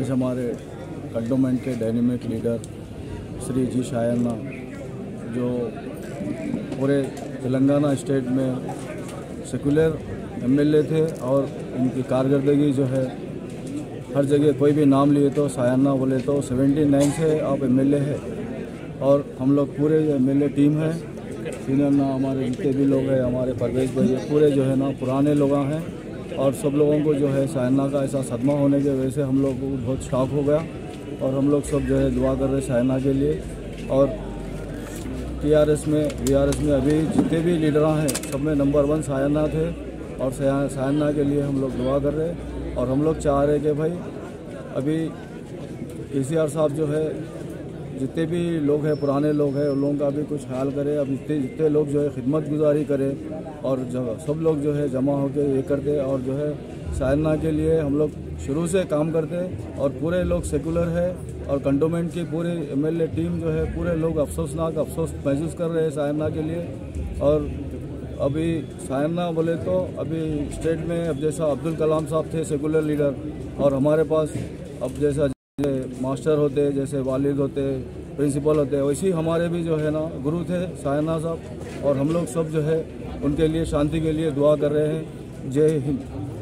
आज हमारे कंटोनमेंट के dynamic leader Shri G Sayanna, जो पूरे तेलंगाना स्टेट में सेकुलर एमएलए थे और इनकी कारकर्दगी जो है हर जगह कोई भी नाम लिए तो सायन्ना बोले तो 79 से आप एमएलए है। और हम लोग पूरे एमएलए टीम है, सीनियर ना हमारे जितने भी लोग हैं, हमारे परवेज भाई पूरे जो है ना पुराने लोग हैं। और सब लोगों को जो है सायन्ना का ऐसा सदमा होने की वजह से हम लोग को बहुत शॉक हो गया। और हम लोग सब जो है दुआ कर रहे सायन्ना के लिए। और टीआरएस में वीआरएस में अभी जितने भी लीडर हैं सब में नंबर 1 सायन्ना थे। और सायन्ना के लिए हम लोग दुआ कर रहे हैं। और हम लोग चाह रहे कि भाई अभी केसीआर साहब जो है जितने भी लोग हैं पुराने लोग हैं उन लोगों का भी कुछ ख्याल करें। अब जितने लोग जो है खिदमत गुजारी करें और सब लोग जो है जमा होकर ये करते। और जो है सायन्ना के लिए हम लोग शुरू से काम करते और पूरे लोग सेकुलर है। और कंटोनमेंट की पूरी एमएलए टीम जो है पूरे लोग अफसोस महसूस कर रहे हैं सायन्ना के लिए। और अभी सायन्ना बोले तो अभी स्टेट में अब जैसा अब्दुल कलाम साहब थे सेकुलर लीडर, और हमारे पास अब जैसा मास्टर होते, जैसे वालिद होते, प्रिंसिपल होते, वैसे ही हमारे भी जो है ना गुरु थे सायन्ना साहब। और हम लोग सब जो है उनके लिए शांति के लिए दुआ कर रहे हैं। जय हिंद।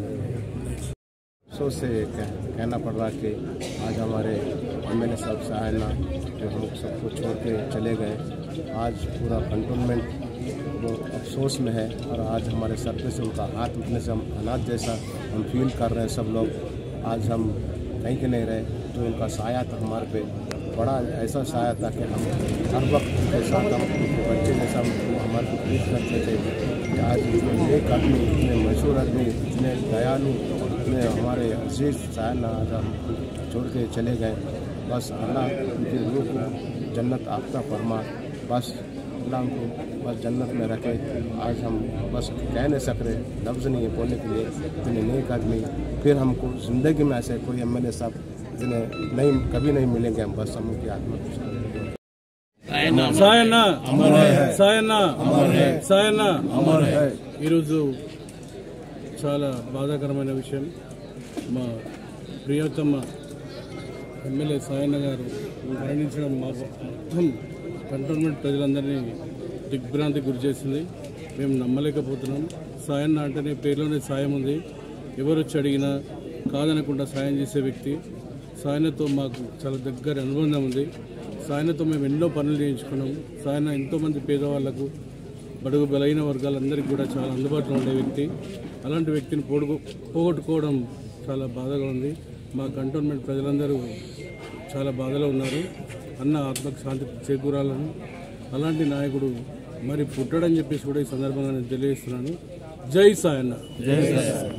अफसोस से कहना पड़ रहा कि आज हमारे एमएलए साहब सायन्ना जो हम सबको छोड़ के चले गए, आज पूरा कंटोनमेंट वो अफसोस में है। और आज हमारे सर पे से उनका हाथ उठने से हम अनाथ जैसा हम फील कर रहे हैं सब लोग। आज हम कहीं के नहीं रहे, जो उनका साया था हमारे पे बड़ा ऐसा साया था कि हम हर वक्त उनके साथ हम उनके बच्चे जैसा हमारे को ट्रीट करते थे। आज इतने नेक आदमी, इतने मशहूर आदमी, इतने दयालु, इतने हमारे अजीज सायन्ना आज हम छोड़ के चले गए। बस अल्लाह उनकी रूह को जन्नत आफ्ता फरमा, बस अल्लाह उनको बस जन्नत में रखे। आज हम बस कह नहीं सक रहे, लफ्ज़ नहीं है बोलने के लिए, इतने नेक आदमी। फिर हमको ज़िंदगी में ऐसे कोई एमएलए साहब जिन्हें नहीं कभी नहीं मिलेंगे। हम बस हम उनकी आत्मा सायन्ना अमर है, सायन्ना अमर है, सायन्ना अमर है। ఈరోజు చాలా బాధాకరమైన విషయం, మా ప్రియతమ ఎమ్మెల్యే సాయన్న గారు మరణించడం మా మొత్తం కంటోన్మెంట్ ప్రజలందరినీ దిగ్భ్రాంతికి గురి చేసింది. మేము నమ్మలేకపోతున్నాం. సాయన్న అంటేనే పేరులోనే సాయం ఉంది. ఎవరు వచ్చి అడిగినా కాదనకుండా సాయం చేసే వ్యక్తి. సాయన్నతో మాకు చాలా దగ్గర అనుబంధం ఉంది. సాయన్నతో మేము ఎన్నో పనులు చేయించుకున్నాము. సాయన్న ఎంతోమంది పేదవాళ్లకు, బడుగు బలైన వర్గాలందరికీ కూడా చాలా అందుబాటులో ఉండే వ్యక్తి. అలాంటి వ్యక్తిని పోగొట్టుకోవడం చాలా బాధగా ఉంది. మా కంటోన్మెంట్ ప్రజలందరూ చాలా బాధలో ఉన్నారు. అన్న ఆత్మకు శాంతి చేకూరాలని, అలాంటి నాయకుడు మరి పుట్టడని చెప్పేసి కూడా ఈ సందర్భంగా నేను తెలియజేస్తున్నాను. జై సాయన్న. జై సాయన్న.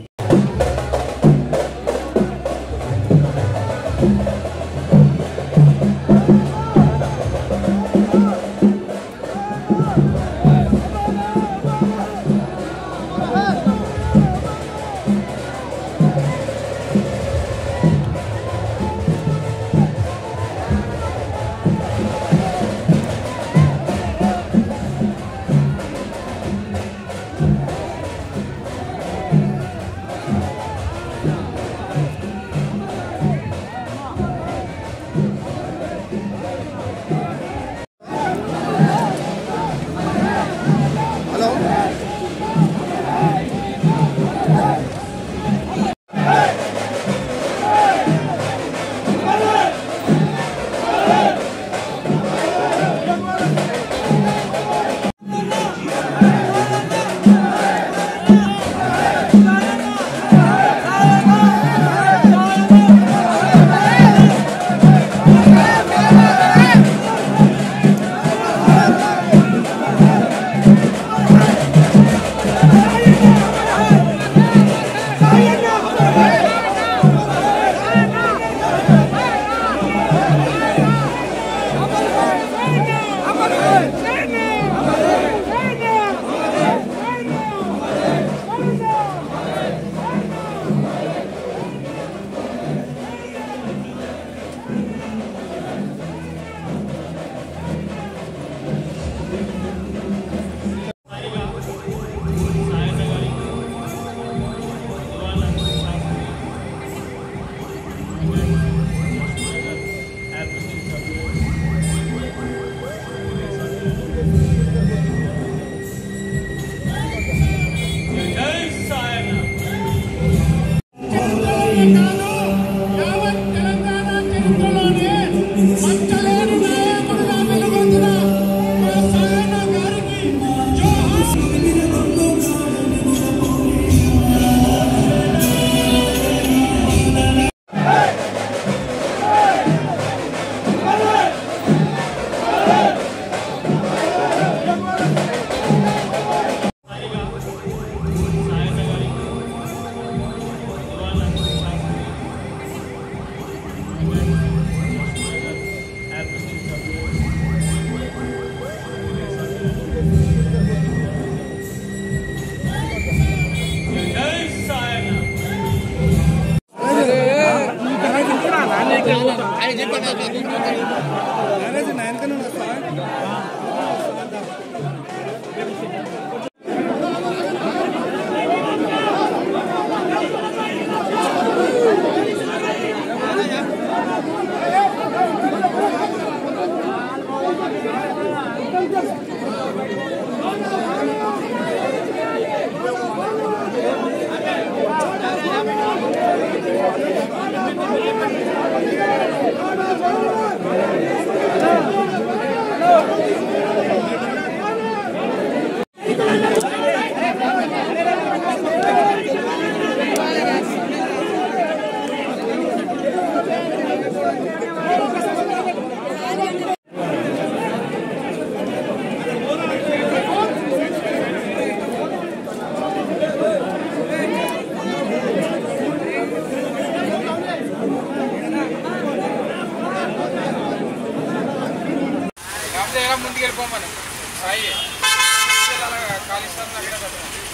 ముందుకు వెళ్ళిపోమని సాయి కాలిస్తాను అక్కడ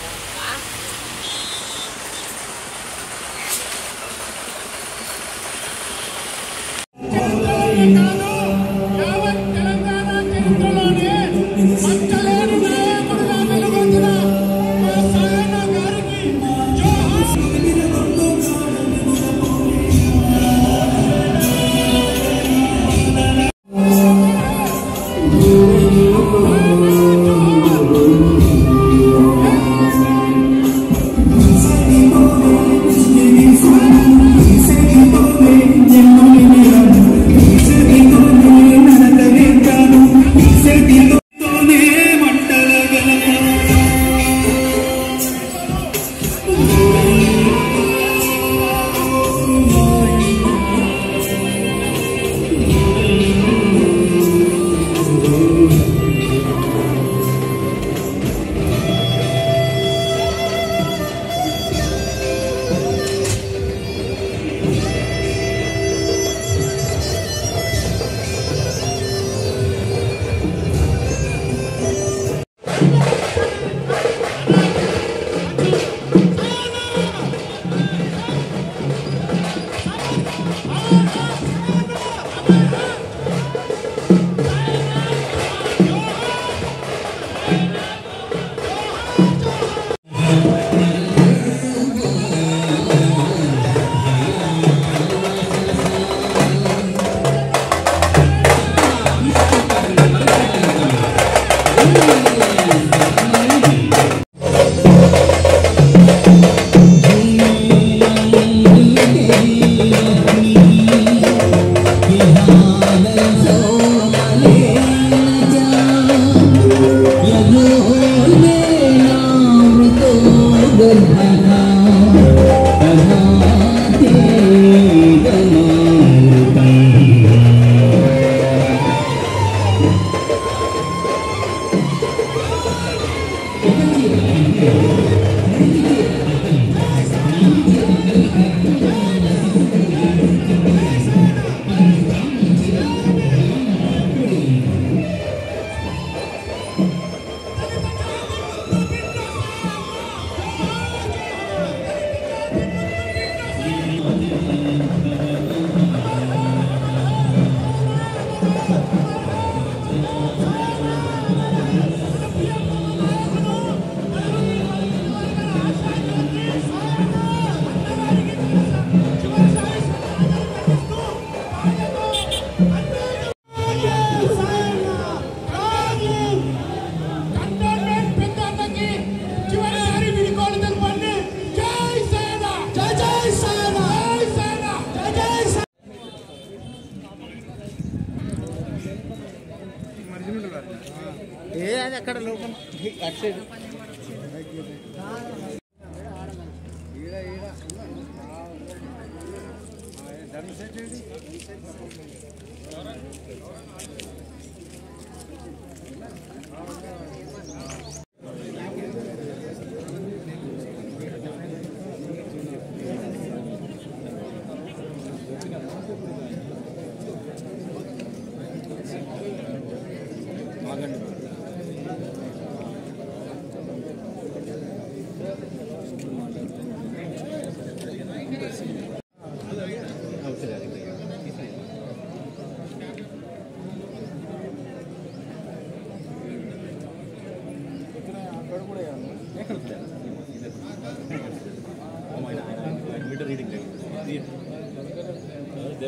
అక్కడ లోపల అటు సైడ్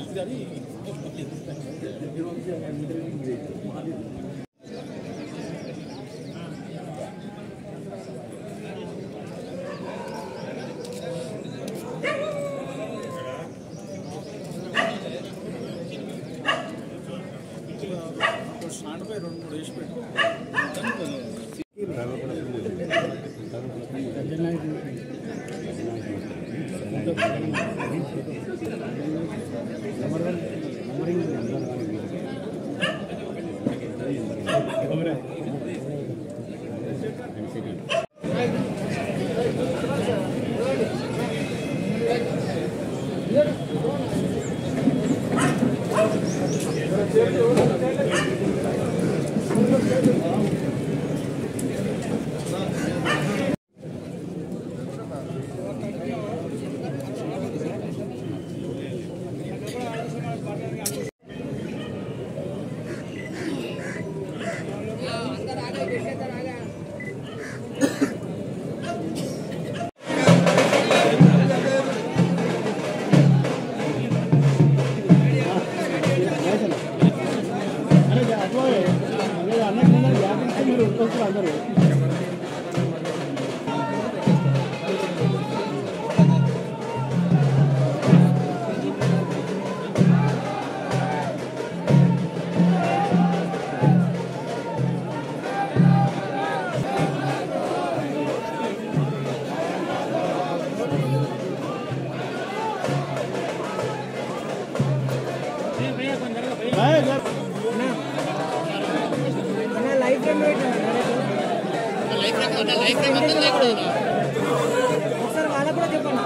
ఒకసారి వాళ్ళకు కూడా చెప్పండి.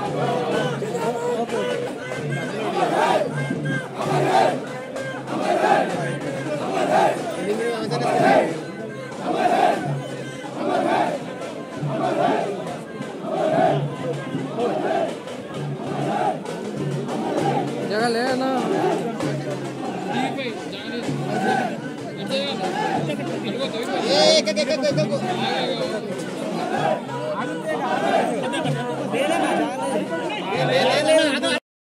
जगह ले ना ले